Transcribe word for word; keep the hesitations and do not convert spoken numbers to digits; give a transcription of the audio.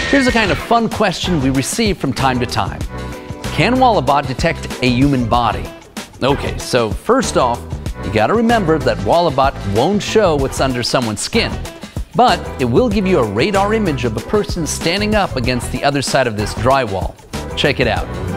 Here's a kind of fun question we receive from time to time. Can Walabot detect a human body? Okay, so first off, you gotta remember that Walabot won't show what's under someone's skin, but it will give you a radar image of a person standing up against the other side of this drywall. Check it out.